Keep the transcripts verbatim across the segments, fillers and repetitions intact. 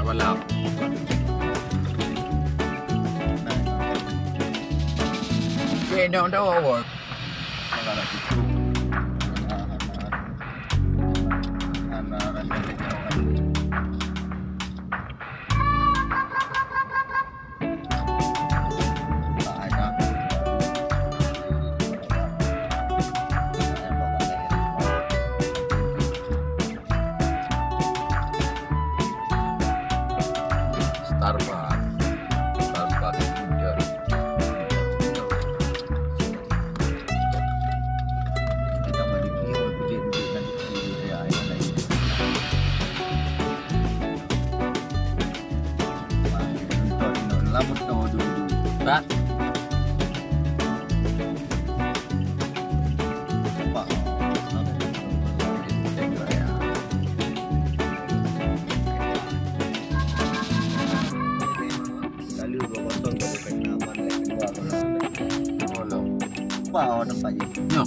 balap. Kaya daw awal. Kalau itu. Starbucks, Starbucks Ginger. Kita mau di Kio, di di nanti di ya ada lagi. Untuk non lamut no dulu. Tak. Pak. Wow, nampak je. No.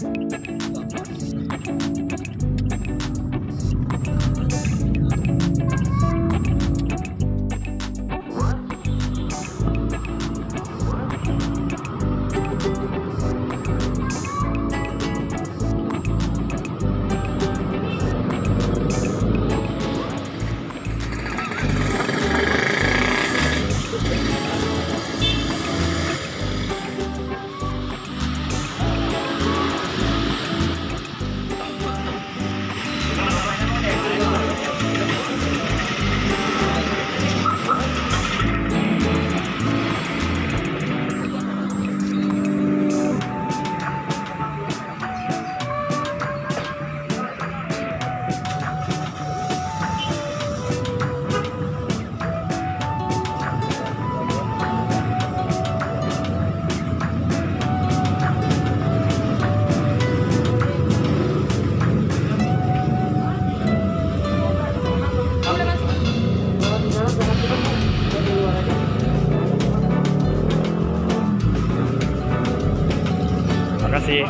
Makasih.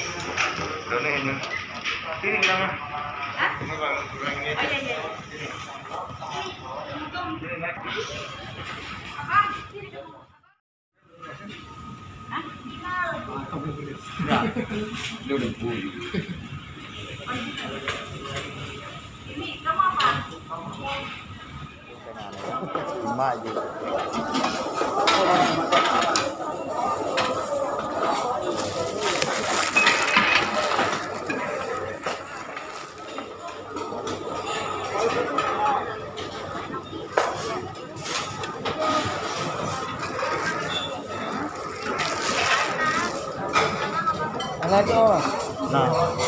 Ini bilang. Hah? Ini bang, kurang ini. Oh iya iya. Dia udah pulih. Ini kamu apa? Lima aja. Anak itu. Nah.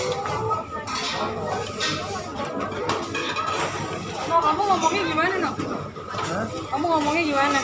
No, kamu ngomongnya gimana, No? Hah? Kamu ngomongnya gimana?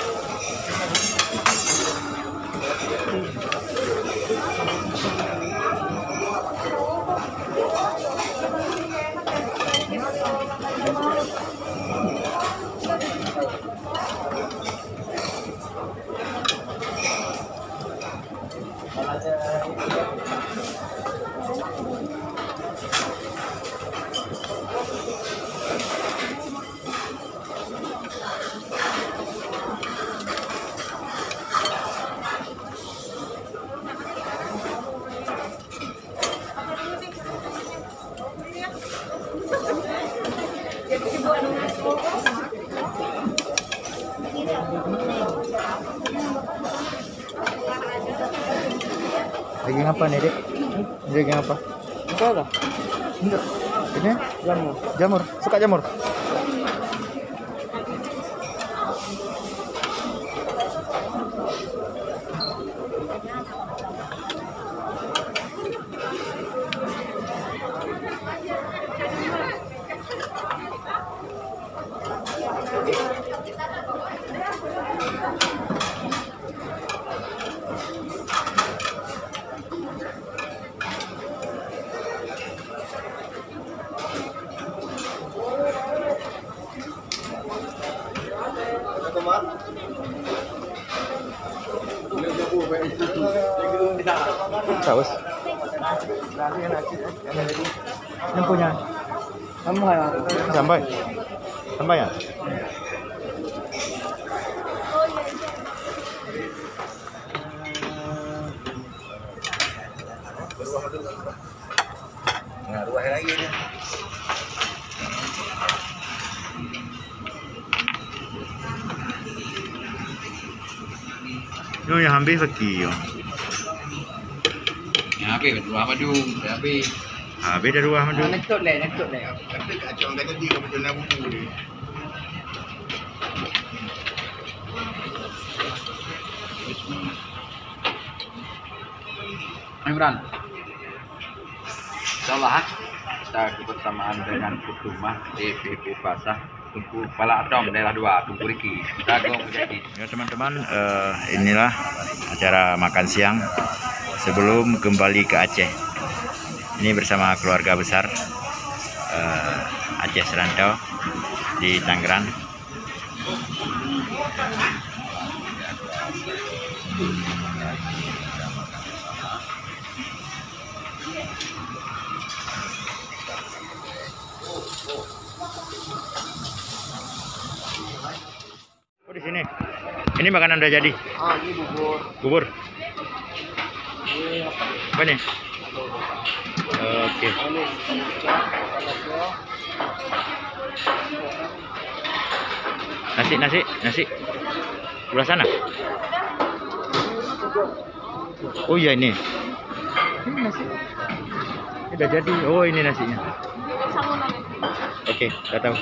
Daging apa nih, Dek? Daging apa? Enggak lah. Enggak. Ini Jamur. jamur. Suka jamur? Saus. Yang punya. Sampai ya. Sampai. Sampai ya? Nah, dua hari lagi ini. Yo yang hampir sekian. Habis dua madu, habis. Habis dah dua madu. Nak tot leh, nak tot leh. Tapi kacau kata dia ke betul nak buku dia. Imran. Insyaallah kita kebersamaan dengan Kutumah D P P Pasah Tungku Kepala Atom daerah dua Tungku Riki. Dagong menjadi. Ya teman-teman, uh, inilah acara makan siang sebelum kembali ke Aceh. Ini bersama keluarga besar uh, Aceh Serantau di Tangerang. Oh di sini. Ini makanan udah jadi. Ah, ini bubur. Bubur. Apa nih? Oke. Nasi, nasi, nasi. Sebelah sana. Oh iya ini. Ini nasi. Ini udah jadi. Oh ini nasinya. Oke, udah tahu.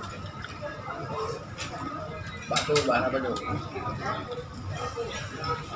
Bakso bahan apa tu?